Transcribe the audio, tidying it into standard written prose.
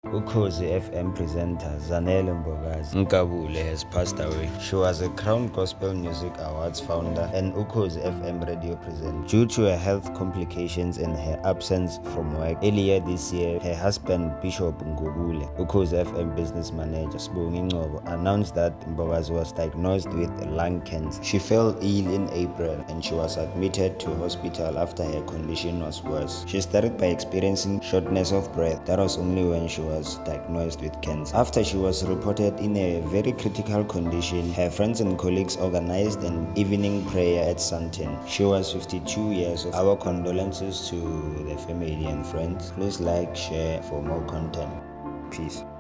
Ukhozi FM presenter Zanele Mbokazi has passed away. She was a Crown Gospel Music Awards founder and Ukhozi FM radio presenter. Due to her health complications and her absence from work earlier this year, her husband Bishop Ngobule, Ukhozi FM business manager Sibongi Ngcobo, announced that Mbokazi was diagnosed with lung cancer. She fell ill in April and she was admitted to hospital after her condition was worse. She started by experiencing shortness of breath. That was only when she was diagnosed with cancer. After she was reported in a very critical condition, her friends and colleagues organized an evening prayer at Santen. She was 52 years old. Our condolences to the family and friends. Please like, share for more content. Peace.